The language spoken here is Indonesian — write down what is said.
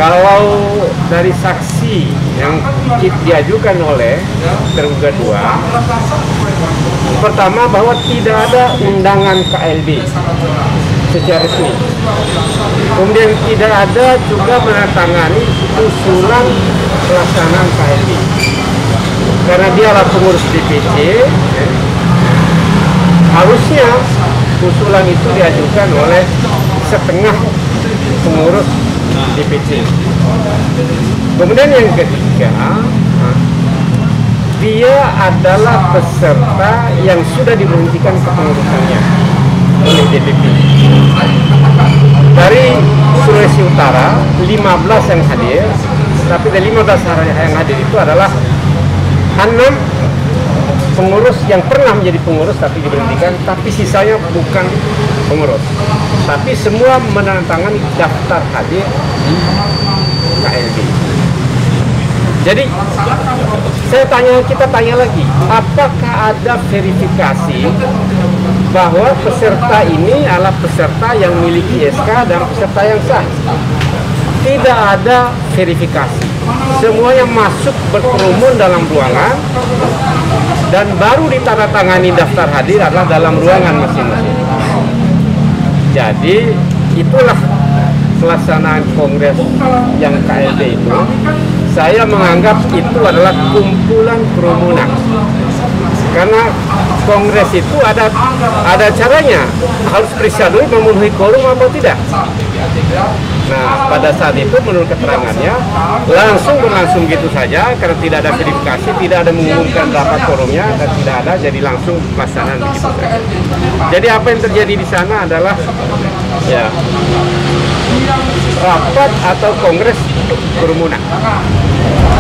Kalau dari saksi yang diajukan oleh tergugat 2, pertama bahwa tidak ada undangan KLB secara resmi. Kemudian tidak ada juga menandatangani usulan pelaksanaan KLB. Karena dia adalah pengurus DPC, harusnya usulan itu diajukan oleh setengah pengurus DPC. Kemudian yang ketiga, dia adalah peserta yang sudah diberhentikan kepengurusannya oleh DPP. Dari Sulawesi Utara 15 yang hadir, tapi dari 15 yang hadir itu adalah 6 pengurus yang pernah menjadi pengurus tapi diberhentikan, tapi sisanya bukan pengurus, tapi semua menandatangani daftar hadir di KLB. Jadi kita tanya lagi, apakah ada verifikasi bahwa peserta ini adalah peserta yang memiliki SK dan peserta yang sah? Tidak ada verifikasi. Semuanya masuk berkerumun dalam ruangan dan baru ditandatangani daftar hadir adalah dalam ruangan masing-masing. Jadi itulah pelaksanaan kongres yang KLB itu. Saya menganggap itu adalah kumpulan kerumunan. Karena kongres itu ada caranya, harus periksa dulu memenuhi quorum atau tidak. Nah, pada saat itu menurut keterangannya langsung berlangsung gitu saja karena tidak ada verifikasi, tidak ada mengumumkan berapa quorumnya dan tidak ada, jadi langsung pelaksanaan begitu saja. Jadi apa yang terjadi di sana adalah ya rapat atau kongres kerumunan.